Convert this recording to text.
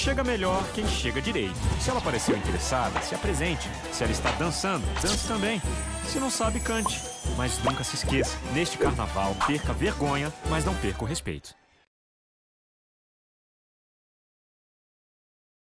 chega melhor quem chega direito. Se ela pareceu interessada, se apresente. Se ela está dançando, dance também. Se não sabe, cante. Mas nunca se esqueça, neste carnaval, perca a vergonha, mas não perca o respeito.